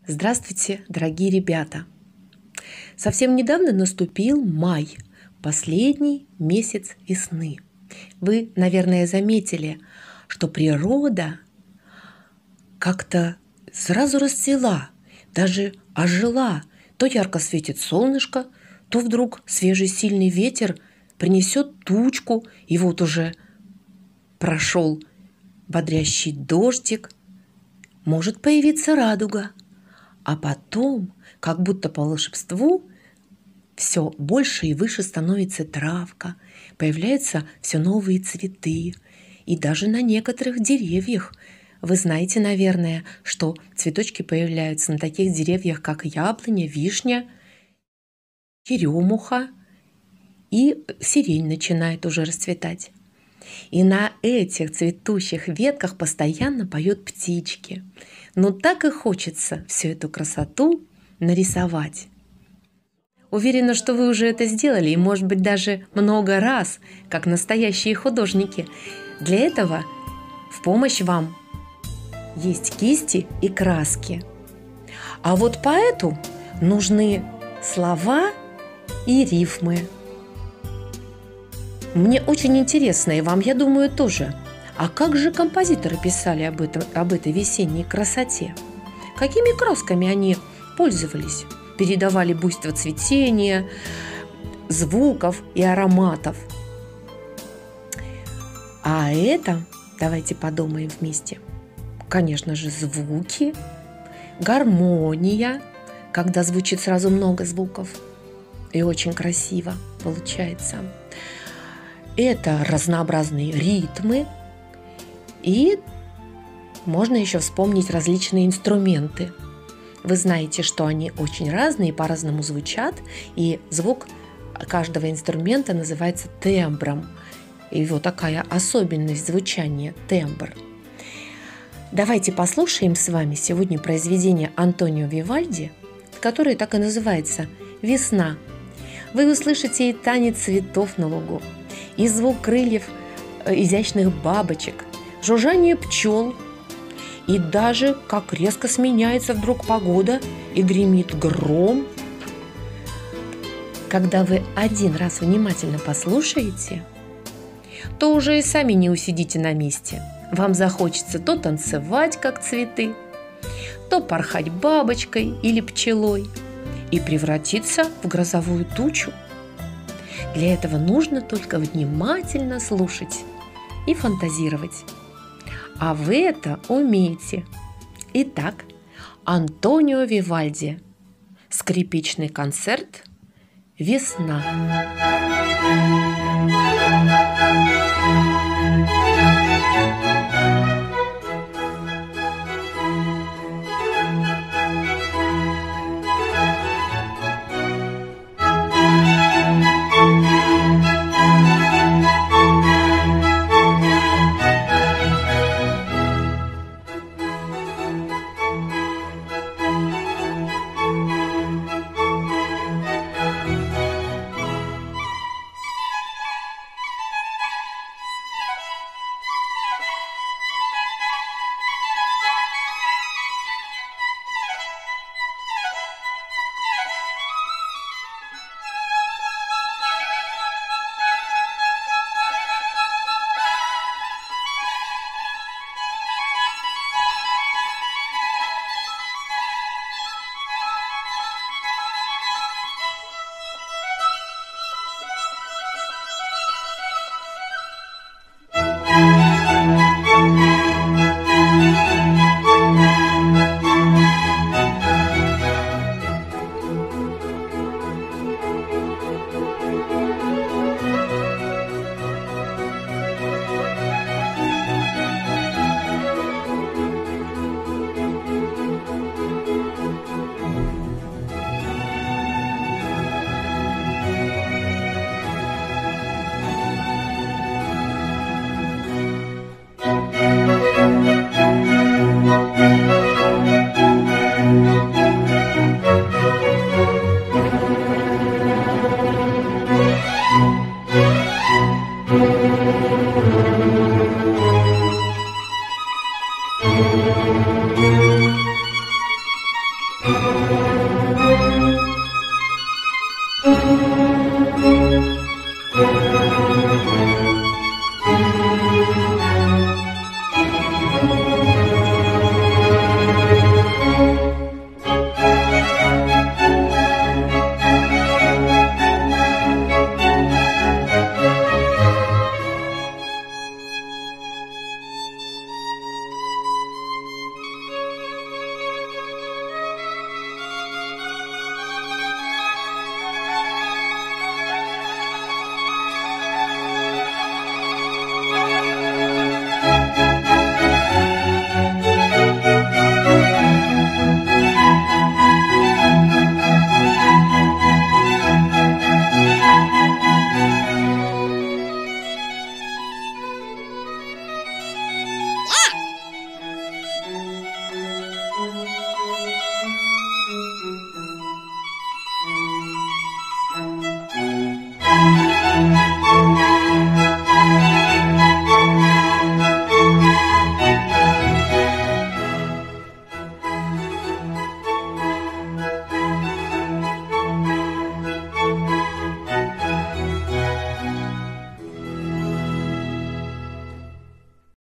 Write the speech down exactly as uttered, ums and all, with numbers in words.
Здравствуйте, дорогие ребята! Совсем недавно наступил май, последний месяц весны. Вы, наверное, заметили, что природа как-то сразу расцвела, даже ожила. То ярко светит солнышко, то вдруг свежий сильный ветер принесет тучку, и вот уже прошел бодрящий дождик, может появиться радуга. А потом, как будто по волшебству, все больше и выше становится травка, появляются все новые цветы. И даже на некоторых деревьях, вы знаете, наверное, что цветочки появляются на таких деревьях, как яблоня, вишня, черемуха, и сирень начинает уже расцветать. И на этих цветущих ветках постоянно поют птички. Но так и хочется всю эту красоту нарисовать. Уверена, что вы уже это сделали, и, может быть, даже много раз, как настоящие художники. Для этого в помощь вам есть кисти и краски. А вот поэту нужны слова и рифмы. Мне очень интересно, и вам, я думаю, тоже. А как же композиторы писали об, этом, об этой весенней красоте? Какими красками они пользовались? Передавали буйство цветения, звуков и ароматов. А это, давайте подумаем вместе, конечно же, звуки, гармония, когда звучит сразу много звуков, и очень красиво получается. Это разнообразные ритмы, и можно еще вспомнить различные инструменты. Вы знаете, что они очень разные, по-разному звучат, и звук каждого инструмента называется тембром. И вот такая особенность звучания – тембр. Давайте послушаем с вами сегодня произведение Антонио Вивальди, которое так и называется «Весна». Вы услышите и танец цветов на лугу, и звук крыльев изящных бабочек, жужжание пчел, и даже как резко сменяется вдруг погода и гремит гром. Когда вы один раз внимательно послушаете, то уже и сами не усидите на месте. Вам захочется то танцевать, как цветы, то порхать бабочкой или пчелой и превратиться в грозовую тучу. Для этого нужно только внимательно слушать и фантазировать. А вы это умеете. Итак, Антонио Вивальди. Скрипичный концерт «Весна». Thank you.